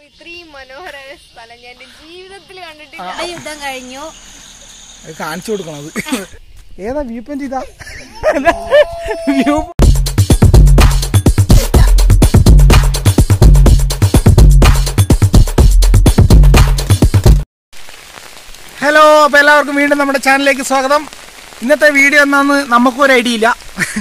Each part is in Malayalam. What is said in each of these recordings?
ഇത്രയും മനോഹരമായ സ്ഥലം ഞാൻ ജീവിതത്തിൽ കണ്ടിട്ടില്ല. യുദ്ധം കഴിഞ്ഞു കാണിച്ചു കൊടുക്കണം. അത് ഏതാ വ്യൂ പോയിന്റ്? ഇതാ ഹലോ, അപ്പൊ എല്ലാവർക്കും വീണ്ടും നമ്മുടെ ചാനലിലേക്ക് സ്വാഗതം. ഇന്നത്തെ വീഡിയോ എന്നാന്ന് നമുക്കൊരു ഐഡിയ ഇല്ല.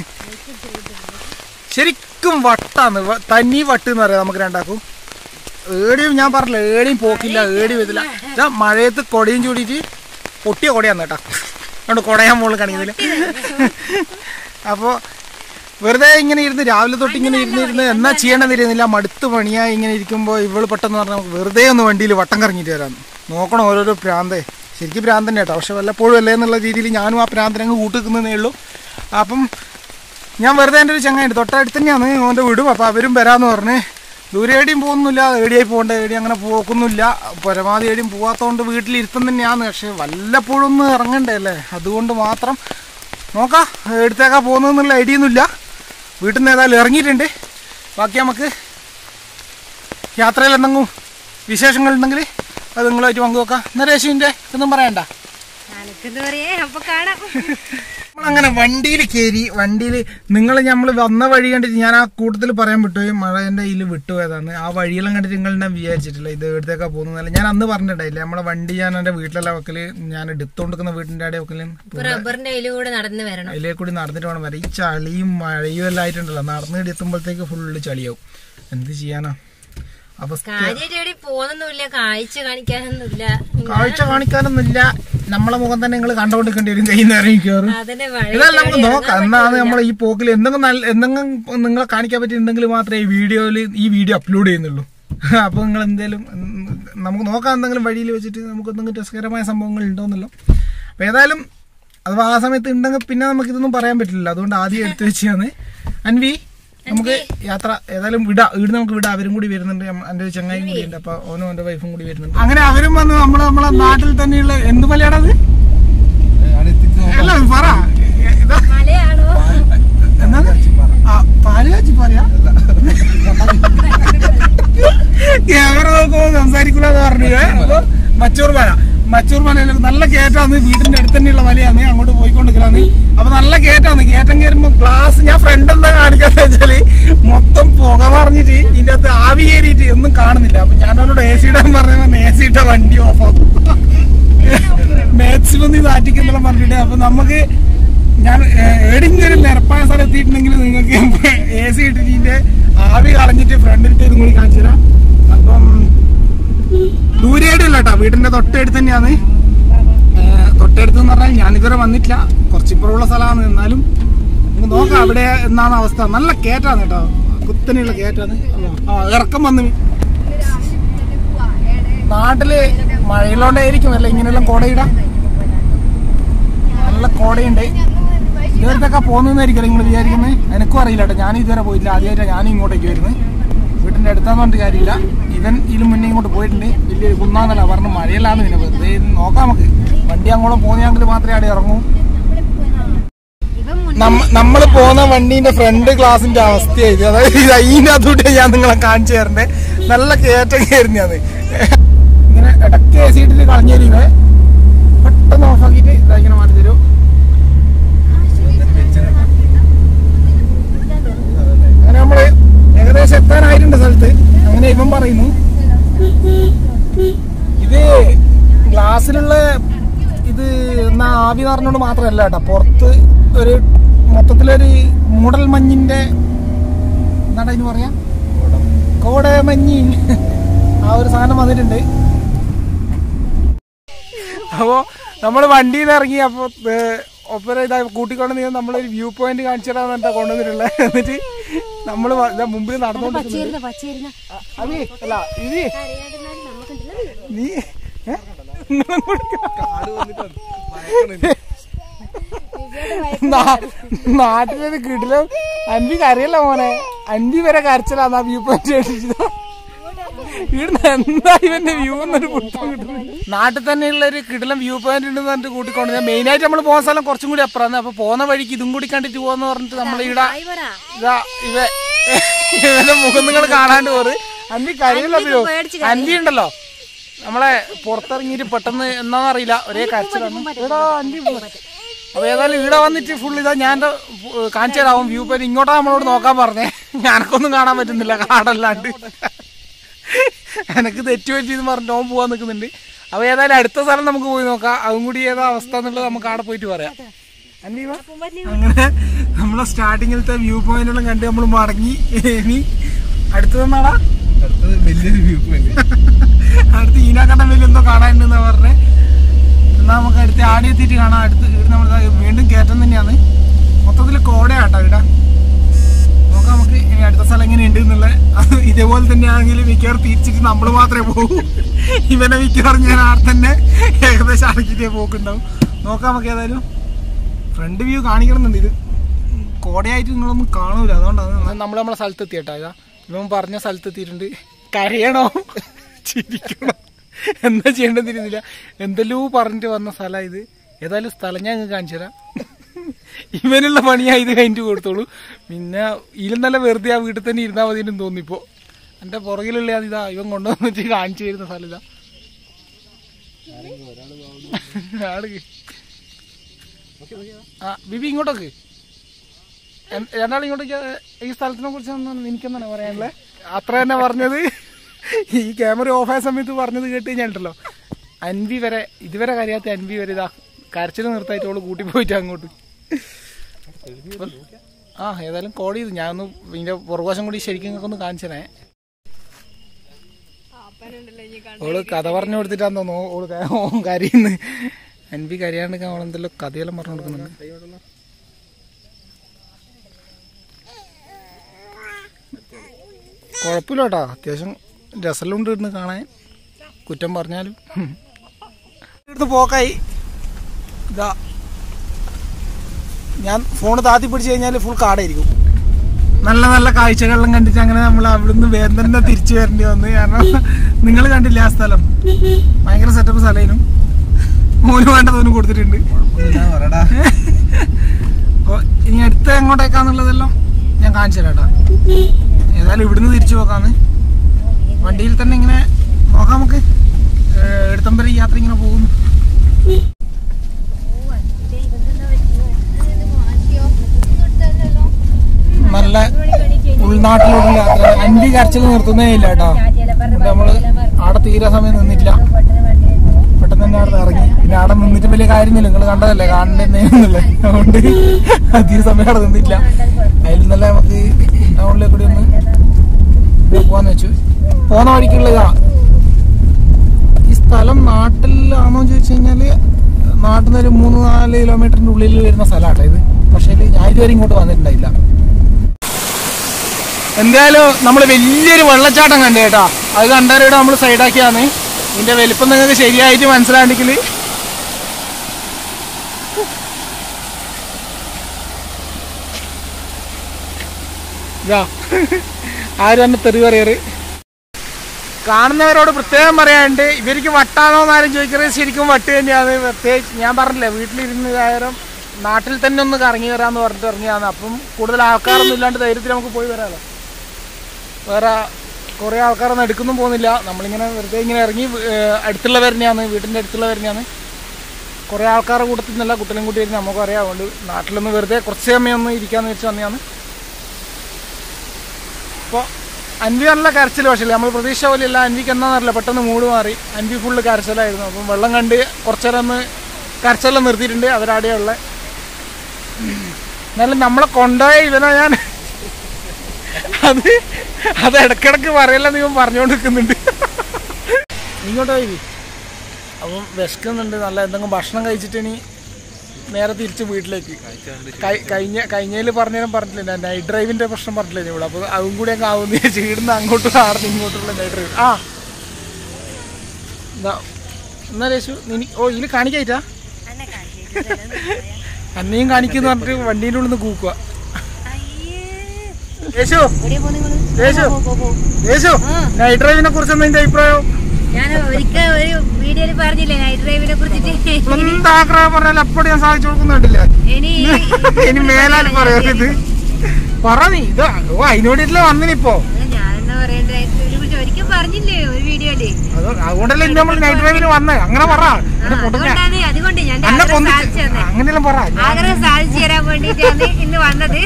ശരിക്കും വട്ടാന്ന്, തനി വട്ട് എന്ന് പറയാം നമുക്ക് രണ്ടാക്കും. ഏടിയും ഞാൻ പറഞ്ഞില്ല, ഏടിയും പോക്കില്ല, ഏടിയും വരില്ല. മഴയത്ത് കൊടയും ചൂടിയിട്ട് പൊട്ടിയ കൊടയാന്ന് കേട്ടാ, അതുകൊണ്ട് കൊടയാൻ മുകളിൽ കാണിക്കുന്നില്ല. അപ്പോൾ വെറുതെ ഇങ്ങനെ ഇരുന്ന് രാവിലെ തൊട്ട് ഇങ്ങനെ ഇരുന്ന് എന്നാ ചെയ്യണമെന്നിരുന്നില്ല. മടുത്ത് പണിയായി ഇങ്ങനെ ഇരിക്കുമ്പോൾ ഇവള് പെട്ടെന്ന് പറഞ്ഞാൽ നമുക്ക് വെറുതെ ഒന്ന് വണ്ടിയിൽ വട്ടം കറങ്ങിയിട്ട് വരാമെന്ന്. നോക്കണം ഓരോരോ പ്രാന്തേ, ശരിക്കും പ്രാന്തൻ കേട്ടോ, പക്ഷെ വല്ലപ്പോഴും അല്ലേ എന്നുള്ള രീതിയിൽ ഞാനും ആ പ്രാന്തനങ്ങ് കൂട്ടിക്കുന്നതേ ഉള്ളൂ. അപ്പം ഞാൻ വെറുതെ എൻ്റെ ഒരു ചങ്ങായിട്ട് തൊട്ടടുത്ത് തന്നെയാണ് ഓൻ്റെ വീടും. അപ്പോൾ അവരും വരാമെന്ന് പറഞ്ഞ്. ദൂരെ എവിടെയും പോകുന്നില്ല, എവിടെയായി പോകേണ്ട, എവിടെയും അങ്ങനെ പോക്കുന്നില്ല. പരമാവധി എവിടെയും പോകാത്തതുകൊണ്ട് വീട്ടിലിരുത്തം തന്നെയാണ്. പക്ഷെ വല്ലപ്പോഴും ഒന്ന് ഇറങ്ങണ്ടേ അല്ലേ, അതുകൊണ്ട് മാത്രം നോക്കാം എടുത്തേക്കാ പോകുന്നതെന്നുള്ള ഐഡിയ ഒന്നുമില്ല. വീട്ടിൽ നിന്ന് ഏതായാലും ഇറങ്ങിയിട്ടുണ്ട്. ബാക്കി നമുക്ക് യാത്രയിൽ എന്തെങ്കിലും വിശേഷങ്ങൾ ഉണ്ടെങ്കിൽ അത് നിങ്ങളുമായിട്ട് പങ്കുവെക്കാം. നരേഷിൻ്റെ ഒന്നും പറയണ്ട, നമ്മളങ്ങനെ വണ്ടിയിൽ കയറി. വണ്ടിയിൽ നമ്മൾ വന്ന വഴി കണ്ടിട്ട് ഞാൻ ആ കൂട്ടത്തിൽ പറയാൻ വിട്ടുപോയി, മഴേൻ്റെ ഇതിൽ വിട്ടുപോയതാണ്. ആ വഴിയെല്ലാം കണ്ടിട്ട് നിങ്ങളെന്നെ വിചാരിച്ചിട്ടില്ല ഇത് എവിടത്തേക്കാ പോകുന്നതല്ല. ഞാൻ അന്ന് പറഞ്ഞിട്ടുണ്ടായില്ലേ, നമ്മളെ വണ്ടി ഞാൻ എൻ്റെ വീട്ടിലെല്ലാം വെക്കല്, ഞാൻ എടുത്തോണ്ടിരിക്കുന്ന വീട്ടിൻ്റെ അവിടെ വെക്കല് അതിലേ കൂടി നടന്നിട്ട് വേണം വരാം. ഈ ചളിയും മഴയും എല്ലാം ആയിട്ടുണ്ടല്ലോ, നടന്നിട്ട് എത്തുമ്പോഴത്തേക്ക് ഫുള്ള് ചളിയാവും. എന്ത് ചെയ്യാനാ അവസ്ഥ. കാഴ്ച കാണിക്കാനൊന്നുമില്ല, നമ്മളെ മുഖം തന്നെ നിങ്ങൾ കണ്ടുകൊണ്ടിരിക്കേണ്ടി വരും കഴിയുന്നേരം മിക്കവാറും. ഇതെല്ലാം നമുക്ക് നോക്കാം. എന്നാണ് നമ്മൾ ഈ പോക്കിൽ എന്തെങ്കിലും നിങ്ങളെ കാണിക്കാൻ പറ്റിയിട്ടുണ്ടെങ്കിൽ മാത്രമേ ഈ വീഡിയോ അപ്ലോഡ് ചെയ്യുന്നുള്ളൂ. അപ്പൊ നിങ്ങൾ എന്തേലും നമുക്ക് നോക്കാം, എന്തെങ്കിലും വഴിയിൽ വെച്ചിട്ട് നമുക്ക് എന്തെങ്കിലും രസകരമായ സംഭവങ്ങൾ ഉണ്ടോന്നല്ലോ. അപ്പൊ ഏതായാലും അത് ആ സമയത്ത് ഉണ്ടെങ്കിൽ പിന്നെ നമുക്ക് ഇതൊന്നും പറയാൻ പറ്റില്ല. അതുകൊണ്ട് ആദ്യം എടുത്തു വെച്ചാണ്. അൻവി, നമുക്ക് യാത്ര ഏതായാലും വീട് നമുക്ക് വിടാം. അവരും കൂടി വരുന്നുണ്ട്, എന്റെ ഒരു ചങ്ങായും കൂടി ഉണ്ട്. അപ്പൊ ഓനും എന്റെ വൈഫും കൂടി വരുന്നുണ്ട്. അങ്ങനെ അവരും വന്ന് നമ്മളെ നാട്ടിൽ തന്നെയുള്ള എന്ത് മലയാണത് അല്ല പറ, എന്താണ് പാലുകാച്ചി പറയാ, ക്യാമറ നോക്കുമ്പോ സംസാരിക്കൂലെന്ന് പറഞ്ഞു. അപ്പൊ മച്ചൂർ മലയിൽ നല്ല കയറ്റാന്ന്, വീടിന്റെ അടുത്ത് തന്നെയുള്ള മലയാണ്, അങ്ങോട്ട് പോയിക്കൊണ്ടിരിക്കലാണ്. അപ്പൊ നല്ല കയറ്റാന്ന്. കയറ്റം കയറുമ്പോ ഗ്ലാസ് ഞാൻ ഫ്രണ്ട് എന്താ കാണിക്കാന്ന് വെച്ചാല് മൊത്തം പുക പറഞ്ഞിട്ട് ഇതിന്റെ അകത്ത് ആവി കയറിയിട്ട് ഒന്നും കാണുന്നില്ല. അപ്പൊ ഞാൻ അവനോട് AC ഇടാൻ പറഞ്ഞ AC ഇട്ട വണ്ടി ഓഫാക്കും, മാക്സിമം നീ നാറ്റിക്കുന്നെല്ലാം പറഞ്ഞിട്ട്. അപ്പൊ നമുക്ക് ഞാൻ ഏതെങ്കിലും ഒരു നിരപ്പായ സ്ഥലം എത്തിയിട്ടുണ്ടെങ്കിൽ നിങ്ങൾക്ക് AC ഇട്ടിട്ട് ഇതിന്റെ ആവി കളഞ്ഞിട്ട് ഫ്രണ്ടിലിട്ട് ഇതും കൂടി കാണിച്ചു തരാം. അപ്പം ദൂരെയായിട്ടില്ല കേട്ടോ, വീടിന്റെ തൊട്ടടുത്ത് തന്നെയാണ്. തൊട്ടടുത്ത് എന്ന് പറഞ്ഞാൽ ഞാനിതുവരെ വന്നിട്ടില്ല, കുറച്ചിപ്പുറമുള്ള സ്ഥലമാണ്. എന്നാലും നമുക്ക് നോക്കാം അവിടെ എന്നാണ് അവസ്ഥ. നല്ല കയറ്റാണ് കേട്ടോ, കുത്തനെയുള്ള കയറ്റാണ്. ഇറക്കം വന്ന് നാട്ടില് മഴയിലോണ്ടായിരിക്കും അല്ല ഇങ്ങനെയെല്ലാം കോടയിടാം. നല്ല കോടയുണ്ട്. ഇതുവരത്തൊക്കെ പോകുന്നതായിരിക്കും നിങ്ങൾ വിചാരിക്കുന്നത്. എനിക്കും അറിയില്ല കേട്ടോ, ഞാൻ ഇതുവരെ പോയില്ല, ആദ്യമായിട്ടാണ് ഞാനും ഇങ്ങോട്ടേക്ക് വരുന്നത്. വീട്ടിന്റെ അടുത്താന്ന് പറഞ്ഞിട്ട് കാര്യമില്ല. ഇവൻ ഇതിലും മുന്നേ ഇങ്ങോട്ട് പോയിട്ടുണ്ട്. വലിയൊരു കുന്നാന്നല്ല പറഞ്ഞു, മഴയല്ലാന്ന്. പിന്നെ വെറുതെ നോക്കാം നമുക്ക്. വണ്ടി അങ്ങോട്ട് പോകുന്നെങ്കിൽ മാത്രമേ അവിടെ ഇറങ്ങൂ. നമ്മൾ പോകുന്ന വണ്ടീന്റെ ഫ്രണ്ട് ഗ്ലാസിന്റെ അവസ്ഥയായത്, അതായത് അതിന്റെ അതുകൊണ്ട് ഞാൻ നിങ്ങളെ കാണിച്ചു തരണ്ടേ. നല്ല കയറ്റം കയറുന്നതാണ്. ഇങ്ങനെ ഇടയ്ക്ക് AC ഇട്ടിട്ട് കളഞ്ഞു തരും, പെട്ടെന്ന് ഓഫാക്കിയിട്ട് ഇങ്ങനെ മാറ്റി തരും. അങ്ങനെ നമ്മള് ഏകദേശം എത്താനായിട്ടുണ്ട് സ്ഥലത്ത്. അങ്ങനെ ഇവൻ പറയുന്നു ഇത് ഗ്ലാസ്സിലുള്ള ഇത് എന്നാ ആവി നിറഞ്ഞോണ്ട് മാത്രമല്ല കേട്ടോ, പുറത്ത് ഒരു മൊത്തത്തിലൊരു മൂടൽ മഞ്ഞിന്റെ എന്താണ് അതിന് പറയാ, കോടമഞ്ഞി, ആ ഒരു സാധനം വന്നിട്ടുണ്ട്. അപ്പോ നമ്മള് വണ്ടിയിൽ നിന്ന് ഇറങ്ങി. അപ്പൊ ഒപ്പര ഇതാ കൂട്ടിക്കൊണ്ട് നീ നമ്മളൊരു വ്യൂ പോയിന്റ് കാണിച്ചു തരാൻ എന്താ കൊണ്ടുവന്നിട്ടുള്ളത്. എന്നിട്ട് നമ്മള് മുമ്പിൽ നടന്നുകൊണ്ടിരിക്കുന്നത് അല്ല ഇത് നീ നാട്ടിലൊരു കിടിലും. അൻവി കരയല്ല മോനെ, അൻവി വരെ കരച്ചിലാന്ന് ആ വ്യൂ പോയിന്റ് കണ്ടിട്ട്. ഇവിടുന്ന് എന്താ ഇവന്റെ വ്യൂ എന്നൊരു പുറത്തും കിട്ടുന്നത്. നാട്ടിൽ തന്നെയുള്ള ഒരു കിടിലം വ്യൂ പോയിന്റ് ഉണ്ടെന്ന് പറഞ്ഞിട്ട് കൂട്ടിക്കൊണ്ട് ഞാൻ മെയിനായിട്ട് നമ്മൾ പോകുന്ന സ്ഥലം കുറച്ചും കൂടി അപ്പുറമാണ്. അപ്പൊ പോകുന്ന വഴിക്ക് ഇതും കൂടി കണ്ടിട്ട് പോവാന്ന് പറഞ്ഞിട്ട് നമ്മൾ ഇവിടെ ഇവന്റെ മുഖം നിങ്ങൾ കാണാണ്ട് പോറ്. അന്റി കരയില്ലല്ലോ. അന്റി ഉണ്ടല്ലോ നമ്മളെ പുറത്തിറങ്ങിയിട്ട് പെട്ടെന്ന് എന്നാന്നറിയില്ല ഒരേ കരച്ചിലാണ്. എടാ അന്റി അപ്പൊ ഏതായാലും ഇവിടെ വന്നിട്ട് ഫുൾ ഇതാ ഞാൻ കാണിച്ചു തരാവും വ്യൂ പോയിന്റ്. ഇങ്ങോട്ടാ നമ്മളോട് നോക്കാൻ പറഞ്ഞേ. ഞാനൊക്കൊന്നും കാണാൻ പറ്റുന്നില്ല കാടല്ലാണ്ട്. എനക്ക് തെറ്റുപറ്റിന്ന് പറഞ്ഞ് ഓൻ പോവാൻ നിൽക്കുന്നുണ്ട്. അപ്പൊ ഏതായാലും അടുത്ത സ്ഥലം നമുക്ക് പോയി നോക്കാം. അതും കൂടി ഏതാ അവസ്ഥ എന്നുള്ളത് നമുക്ക് അവിടെ പോയിട്ട് പറയാം. അങ്ങനെ നമ്മളെ സ്റ്റാർട്ടിങ്ങിലത്തെ വ്യൂ പോയിന്റെല്ലാം കണ്ട് നമ്മൾ മടങ്ങി. ഇനി അടുത്തതെന്നാടാ വലിയൊരു വ്യൂ പോയിന്റ്. അടുത്ത് ഈനാക്കണ്ടം വലിയ എന്തോ കാണാനുണ്ടെന്നാ പറഞ്ഞേ. എന്നാ നമുക്ക് അടുത്ത് ആടി എത്തിയിട്ട് കാണാം. അടുത്ത് ഇവിടെ നമ്മൾ വീണ്ടും കയറ്റം തന്നെയാണ്. മൊത്തത്തിൽ കോടയാട്ടോ ഇവിടെ. നോക്കാം നമുക്ക് ഇനി അടുത്ത സ്ഥലം എങ്ങനെ ഉണ്ട് എന്നുള്ള. ഇതേപോലെ തന്നെ ആണെങ്കിൽ മിക്കവാറും തിരിച്ചിട്ട് നമ്മൾ മാത്രമേ പോകൂ. ഇവനെ മിക്കവാറും ഞാൻ ആടെ തന്നെ ഏകദേശം അടക്കിട്ടേ പോക്കുണ്ടാവും. നോക്കാം നമുക്ക്. ഏതായാലും ഫ്രണ്ട് വ്യൂ കാണിക്കണമെന്നുണ്ട്. ഇത് കോടയായിട്ട് നിങ്ങളൊന്നും കാണൂല. അതുകൊണ്ടാണ് നമ്മളെ സ്ഥലത്തെത്തി കേട്ടോ. ഇതാ ഇവൻ പറഞ്ഞ സ്ഥലത്തെത്തിയിട്ടുണ്ട്. കരയണോ ചിരിക്കണോ എന്താ ചെയ്യേണ്ടതിരുന്നില്ല. എന്തെല്ലോ പറഞ്ഞിട്ട് വന്ന സ്ഥലമാണ് ഇത്. ഏതായാലും സ്ഥലം ഞാൻ നിങ്ങൾക്ക് കാണിച്ചു തരാം. ഇവനുള്ള പണിയാ ഇത് കഴിഞ്ഞിട്ട് കൊടുത്തോളൂ. പിന്നെ ഇതിലും നല്ല വെറുതെ ആ വീട്ടിൽ തന്നെ ഇരുന്നാൽ മതി എന്ന് തോന്നിപ്പോ. എൻ്റെ പുറകിലുള്ള ഇതാ ഇവൻ കൊണ്ടുവന്നിട്ട് കാണിച്ചു തരുന്ന സ്ഥലം ഇതാ. ആ ബിബി ഇങ്ങോട്ടൊക്കെ രണ്ടാളും ഇങ്ങോട്ടേക്ക്. ഈ സ്ഥലത്തിനെ കുറിച്ച് എനിക്കെന്താണ് പറയാനുള്ളത്? അത്ര തന്നെ പറഞ്ഞത്. ഈ ക്യാമറ ഓഫായ സമയത്ത് പറഞ്ഞത് കേട്ട് കഴിഞ്ഞാണ്ടല്ലോ അൻവി വരെ ഇതുവരെ കരയാത്ത അൻവി വരെ ഇതാ കരച്ചിൽ നിർത്തായിട്ട് അവള് കൂട്ടി പോയിട്ട് അങ്ങോട്ട്. ആ ഏതായാലും കോൾ ചെയ്തു. ഞാനൊന്ന് ഇതിന്റെ പുറകുവശം കൂടി ശരിക്കും ഒന്ന് കാണിച്ചേ. ഓള് കഥ പറഞ്ഞു കൊടുത്തിട്ടാന്ന് തോന്നുന്നു ഓള് കരയുന്നു. അൻവി കരയാണ്ടിരിക്കാൻ അവളെന്തല്ലോ കഥയെല്ലാം പറഞ്ഞു കൊടുക്കുന്നുണ്ട്. കുഴപ്പമില്ല കേട്ടോ. അത്യാവശ്യം രസമെല്ലാം ഉണ്ട് ഇരുന്ന് കാണാൻ. കുറ്റം പറഞ്ഞാലും എടുത്ത് പോക്കായി. ഇതാ ഞാൻ ഫോണ് താത്തി പിടിച്ചു കഴിഞ്ഞാൽ ഫുൾ കാടായിരിക്കും. നല്ല നല്ല കാഴ്ചകളെല്ലാം കണ്ടിട്ട് അങ്ങനെ നമ്മൾ അവിടുന്ന് വേഗം തന്നെ തിരിച്ചു വരേണ്ടി വന്നു. കാരണം നിങ്ങൾ കണ്ടില്ല ആ സ്ഥലം ഭയങ്കര സെറ്റപ്പ് സ്ഥലം. മോന് വേണ്ടതൊന്നും കൊടുത്തിട്ടുണ്ട്. ഇനി അടുത്ത എങ്ങോട്ടേക്കാന്നുള്ളതെല്ലാം ഞാൻ കാണിച്ചു തരാം കേട്ടോ. ഏതായാലും ഇവിടുന്ന് തിരിച്ചു പോക്കാന്ന്. വണ്ടിയിൽ തന്നെ ഇങ്ങനെ നോക്കാം നമുക്ക്. എടുത്തം വരെ യാത്ര ഇങ്ങനെ പോകുന്നു. നല്ല ഉൾനാട്ടിലോട്ട് യാത്ര. അൻവി കരച്ചിൽ നിർത്തുന്നേ ഇല്ല കേട്ടോ. നമ്മള് ആടെ തീരാ സമയം നിന്നിട്ടില്ല. പെട്ടെന്ന് തന്നെ അവിടെ ഇറങ്ങി. പിന്നെ അവിടെ നിന്നിട്ട് വലിയ കാര്യമില്ല. നിങ്ങൾ കണ്ടതല്ലേ കാണണ്ടെന്നല്ലേ. അതുകൊണ്ട് അധിക സമയം അവിടെ നിന്നിട്ടില്ല. അതിൽ നല്ല നമുക്ക് ടൗണിലേക്ക് കൂടി ഒന്ന് പോവാന്ന് വെച്ചു. പോന്ന വഴിക്കുള്ളതാ ഈ സ്ഥലം. നാട്ടിലാണോ ചോദിച്ചു കഴിഞ്ഞാല് നാട്ടിൽ നിന്ന് ഒരു 3-4 കിലോമീറ്ററിന്റെ ഉള്ളിൽ വരുന്ന സ്ഥലമാട്ടോ ഇത്. പക്ഷേ ഞാൻ ഇതുവരെ ഇങ്ങോട്ട് വന്നിട്ടുണ്ടായില്ല. എന്തായാലും നമ്മൾ വലിയൊരു വെള്ളച്ചാട്ടം കണ്ടു കേട്ടോ. അത് കണ്ടവരോട് നമ്മൾ സൈഡാക്കിയാണ്. ഇതിന്റെ വലിപ്പം നിങ്ങൾക്ക് ശരിയായിട്ട് മനസ്സിലാണെങ്കിൽ ആരും തന്നെ തെറി പറയാറ്. കാണുന്നവരോട് പ്രത്യേകം പറയാനുണ്ട്, ഇവർക്ക് വട്ടാണോ എന്നാരും ചോദിക്കരുത്. ശരിക്കും വട്ട് തന്നെയാണ്. പ്രത്യേകിച്ച് ഞാൻ പറഞ്ഞില്ലേ വീട്ടിലിരുന്ന് കാര്യം നാട്ടിൽ തന്നെ ഒന്ന് കറങ്ങി വരാമെന്ന് പറഞ്ഞിട്ട് ഇറങ്ങിയാണ്. അപ്പം കൂടുതൽ ആൾക്കാരൊന്നും ഇല്ലാണ്ട് ധൈര്യത്തിൽ നമുക്ക് പോയി വരാമല്ലോ. വേറെ കുറേ ആൾക്കാരൊന്നും എടുക്കൊന്നും പോകുന്നില്ല. നമ്മളിങ്ങനെ വെറുതെ ഇങ്ങനെ ഇറങ്ങി അടുത്തുള്ളവർ തന്നെയാണ്, വീട്ടിൻ്റെ അടുത്തുള്ളവർ തന്നെയാണ്. കുറേ ആൾക്കാരുടെ കൂട്ടത്തിൽ നിന്നല്ല കുട്ടികളും കൂട്ടി വരുന്നത് നമുക്കറിയാം. അതുകൊണ്ട് നാട്ടിലൊന്ന് വെറുതെ കുറച്ച് സമയം ഒന്ന് ഇരിക്കാമെന്ന് വെച്ച് വന്നതാണ്. അപ്പോൾ അൻവി നല്ല കരച്ചിൽ. പക്ഷേ നമ്മൾ പ്രതീക്ഷ പോലെയല്ല. അൻവിക്ക് എന്താണെന്നറിയില്ല പെട്ടെന്ന് മൂഡ് മാറി. അൻവി ഫുള്ള് കരച്ചിലായിരുന്നു. അപ്പം വെള്ളം കണ്ട് കുറച്ച് നേരം ഒന്ന് കരച്ചിലെല്ലാം നിർത്തിയിട്ടുണ്ട്. അവരാടെയുള്ള എന്നാലും നമ്മളെ കൊണ്ടുപോയ ഇവനാ ഞാൻ. അത് ഇടക്കിടക്ക് പറയല്ല നീ പറഞ്ഞുകൊണ്ട് നിൽക്കുന്നുണ്ട്. ഇങ്ങോട്ട് പോയി. അപ്പം വിശക്കുന്നുണ്ട്. നല്ല എന്തെങ്കിലും ഭക്ഷണം കഴിച്ചിട്ട് ഇനി നേരെ തിരിച്ച് വീട്ടിലേക്ക്. കഴിഞ്ഞതിൽ പറഞ്ഞിട്ടില്ല നൈറ്റ് ഡ്രൈവിൻ്റെ പ്രശ്നം പറഞ്ഞില്ലേ ഇവിടെ. അപ്പോൾ അതും കൂടി അങ്ങ് ആവുന്ന ചീടുന്ന അങ്ങോട്ടും ആടുന്ന ഇങ്ങോട്ടുള്ള നൈറ്റ് ഡ്രൈവ്. ആ എന്നാ രേശു ഇതിൽ കാണിക്കായിട്ടാ അന്നേയും കാണിക്കുന്ന പറഞ്ഞിട്ട് വണ്ടീൻ്റെ ഉള്ളിൽ നിന്ന് കൂക്കുക. യേശു നൈറ്റ് ഡ്രൈവിനെ കുറിച്ച് എന്താ അഭിപ്രായം? ഞാൻ ഒരിക്കൽ ഒരു വീഡിയോയിൽ പറഞ്ഞില്ലേ നൈറ്റ് ഡ്രൈവിനെ കുറിച്ചിട്ട്. എന്താഗ്രഹം പറഞ്ഞാൽ അപ്പോഴും ഞാൻ സാധിച്ചു കൊടുക്കുന്നുണ്ടില്ല. ഇനി മേലാൽ പറയരുത്. പറ നീ ഇത് അതിനോടിട്ടില്ല വന്നിനിപ്പോ. ഞാനെന്താ പറയണ്ടേ? ഒരിക്കൽ പറഞ്ഞില്ലേ ഒരു വീഡിയോയില്. അതുകൊണ്ടല്ലേ ഇന്ന് നമ്മൾ നൈറ്റ് ഡ്രൈവിന് വന്നേ. അങ്ങനെ പറ. അതുകൊണ്ട് ഞാൻ അങ്ങനെയെല്ലാം പറ. ആഗ്രഹം സാധിച്ചു തരാൻ വേണ്ടിട്ടാണ് ഇന്ന് വന്നത്.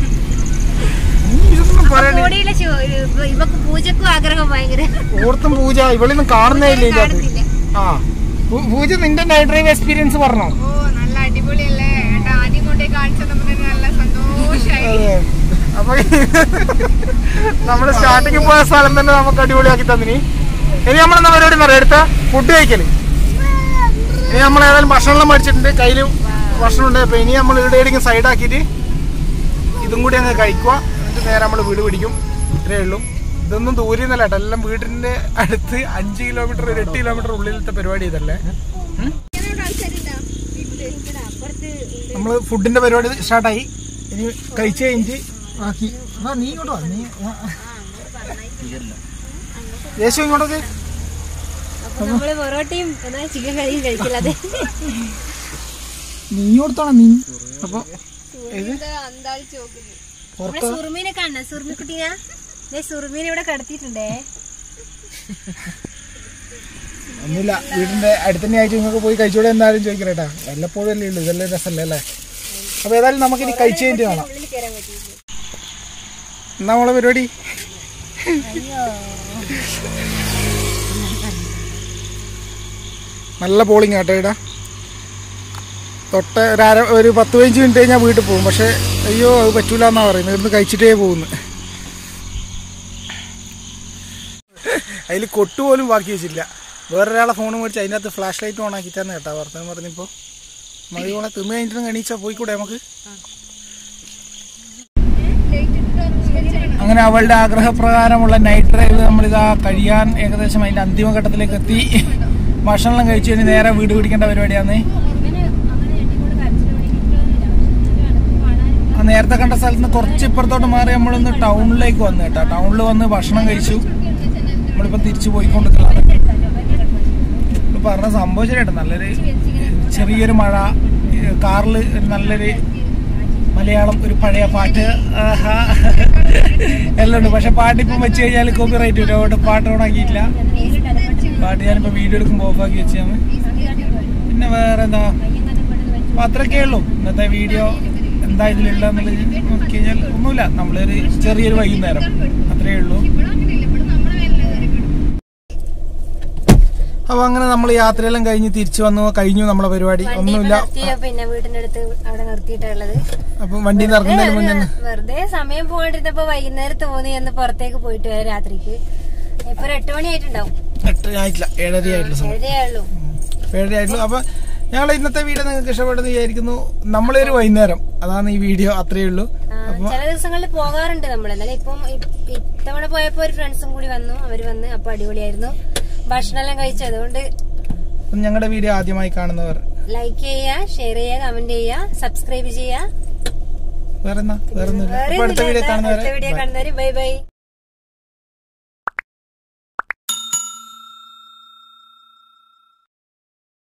ഇവക്ക് പൂജക്കും ആഗ്രഹം ഭയങ്കര. ഓർത്തും പൂജ ഇവളൊന്നും കാണുന്നേ ഇല്ല. ആ പൂജ നിന്റെ നൈറ്റ് ഡ്രൈവ് എക്സ്പീരിയൻസ് പറഞ്ഞോ? നല്ല അടിപൊളിയല്ലേ. ആദ്യം കൊണ്ടേ കാണിച്ചത് നല്ല സന്തോഷമായി. അപ്പൊ നമ്മള് സ്റ്റാർട്ടിങ് പോയ സ്ഥലം തന്നെ നമുക്ക് അടിപൊളിയാക്കി തന്നിനി. ഇനി നമ്മളെന്താ പരിപാടി പറയാം? എടുത്ത ഫുഡ് കഴിക്കല്. ഇനി നമ്മൾ ഏതായാലും ഭക്ഷണം മേടിച്ചിട്ടുണ്ട്, കയ്യില് ഭക്ഷണം ഉണ്ട്. അപ്പൊ ഇനി നമ്മൾ ഇവിടെ എവിടെയെങ്കിലും സൈഡാക്കിയിട്ട് ഇതും കൂടി അങ്ങ് കഴിക്കുക. എന്നിട്ട് നേരെ നമ്മൾ വീട് പിടിക്കും. ഇത്രയേ ഉള്ളൂ. ഇതൊന്നും ദൂരെയൊന്നുമല്ല കേട്ടോ, എല്ലാം വീടിന്റെ അടുത്ത് 5 കിലോമീറ്റർ 8 കിലോമീറ്റർ ഉള്ളിലത്തെ പരിപാടി ഇതല്ലേ. നമ്മള് ഫുഡിന്റെ പരിപാടി സ്റ്റാർട്ടായി. ഇനി കഴിച്ച് കഴിഞ്ഞ് ആക്കി. നീ ഇങ്ങോട്ടോ, നീ യേശു ഇങ്ങോട്ടൊക്കെ. നീ കൊടുത്തോളാം നീ. അപ്പൊ സുറുമീനെ കാണണം. സുറുമിക്കുട്ടീനെ സുറുമീനെ ഇവിടെ കടത്തിയിട്ടുണ്ടേ. ഒന്നുമില്ല, വീടിന്റെ അടുത്തന്നെ ആയിട്ട് നിങ്ങൾക്ക് പോയി കഴിച്ചോടെ എന്തായാലും ചോദിക്കണേട്ടാ. വല്ലപ്പോഴും അല്ലേ ഉള്ളൂ, ഇതെല്ലാം രസമല്ലേ അല്ലേ. അപ്പൊ ഏതായാലും നമുക്കിനി കഴിച്ചു കഴിഞ്ഞിട്ട് കാണാം. എന്നാ നമ്മളെ പരിപാടി? നല്ല പോളിങ് ആട്ടോ ഇടാ. തൊട്ട് ഒരു 10-15 മിനിറ്റ് കഴിഞ്ഞാൽ വീട്ടിൽ പോകും. പക്ഷെ അയ്യോ അത് പറ്റൂല എന്നാ പറയുന്നത്. ഇവിടുന്ന് കഴിച്ചിട്ടേ പോകുന്നു. അതിൽ കൊട്ടുപോലും ബാക്കി വെച്ചില്ല. വേറൊരാളെ ഫോൺ മേടിച്ച് അതിൻ്റെ അകത്ത് ഫ്ലാഷ് ലൈറ്റ് ഓൺ ആക്കിയിട്ടാണ് കേട്ടോ വർത്തമാനം പറഞ്ഞപ്പോൾ. മതിയോളെ തിന്ന് കഴിഞ്ഞിട്ട് എണീച്ചാൽ പോയിക്കൂടെ നമുക്ക്? അങ്ങനെ അവളുടെ ആഗ്രഹപ്രകാരമുള്ള നൈറ്റ് ഡ്രൈവ് നമ്മളിതാ കഴിയാൻ ഏകദേശം അതിൻ്റെ അന്തിമഘട്ടത്തിലേക്ക് എത്തി. ഭക്ഷണം കഴിച്ചു കഴിഞ്ഞ് നേരെ വീട് പിടിക്കേണ്ട പരിപാടിയാണ്. നേരത്തെ കണ്ട സ്ഥലത്ത് നിന്ന് കുറച്ച് ഇപ്പുറത്തോട്ട് മാറി നമ്മളൊന്ന് ടൗണിലേക്ക് വന്നു കേട്ടോ. ടൗണിൽ വന്ന് ഭക്ഷണം കഴിച്ചു. നമ്മളിപ്പോൾ തിരിച്ചു പോയിക്കൊണ്ടിരിക്കുകയാണ്. പറഞ്ഞ സംഭവം ശരിയായിട്ട് നല്ലൊരു ചെറിയൊരു മഴ, കാറിൽ നല്ലൊരു മലയാളം, ഒരു പഴയ പാട്ട് എല്ലാം ഉണ്ട്. പക്ഷെ പാട്ടിപ്പം വെച്ച് കഴിഞ്ഞാൽ കോപ്പിറൈറ്റ് വരും. അവിടെ പാട്ട് ഓണാക്കിയിട്ടില്ല. പാട്ട് ഞാനിപ്പോൾ വീഡിയോ എടുക്കുമ്പോൾ ഓഫാക്കി വെച്ചാണ്. പിന്നെ വേറെ എന്താ, അപ്പം അത്രയൊക്കെ ഉള്ളൂ ഇന്നത്തെ വീഡിയോ. എന്താ ഇതിലുള്ളതെന്നുള്ളത് നോക്കി കഴിഞ്ഞാൽ ഒന്നുമില്ല, നമ്മളൊരു ചെറിയൊരു വൈകുന്നേരം അത്രയേ ഉള്ളൂ. അപ്പൊ അങ്ങനെ നമ്മൾ യാത്രയെല്ലാം കഴിഞ്ഞ് തിരിച്ചു വന്നു. കഴിഞ്ഞു നമ്മളെ പരിപാടി. ഒന്നുമില്ല. പിന്നെ വീടിന്റെ അടുത്ത് അവിടെ നിർത്തിയിട്ടുള്ളത്. അപ്പൊ വണ്ടി ഇറങ്ങുന്നതിന് മുന്നേ വെറുതെ സമയം പോയിട്ടിരുന്നപ്പോ വൈകുന്നേരം തോന്നി എന്ന് പുറത്തേക്ക് പോയിട്ട് വരാം രാത്രിക്ക്. ഇപ്പൊ 8 മണി ആയിട്ടുണ്ടാവും. 8 ആയിട്ടില്ല, 7:30 ആയിട്ടുള്ളൂ. അപ്പൊ ഞങ്ങൾ ഇന്നത്തെ വീഡിയോ നിങ്ങൾക്ക് ഇഷ്ടപ്പെട്ടെന്ന് വിചാരിക്കുന്നു. നമ്മളൊരു വൈകുന്നേരം, അതാണ് ഈ വീഡിയോ. അത്രയേ ഉള്ളൂ. ചില ദിവസങ്ങളിൽ പോകാറുണ്ട് നമ്മളെന്നാലും. ഇപ്പം ഇത്തവണ പോയപ്പോ ഒരു ഫ്രണ്ട്സും കൂടി വന്നു. അവര് വന്ന് അപ്പൊ അടിപൊളിയായിരുന്നു. ഭക്ഷണം എല്ലാം കഴിച്ചു. അതുകൊണ്ട് ഞങ്ങളുടെ വീഡിയോ ആദ്യമായി കാണുന്നവർ ലൈക്ക് ചെയ്യുക, ഷെയർ ചെയ്യുക, കമന്റ് ചെയ്യുക, സബ്സ്ക്രൈബ് ചെയ്യുക. വേറെ അടുത്ത വീഡിയോ കാണുന്നവരെ ബൈ ബൈ.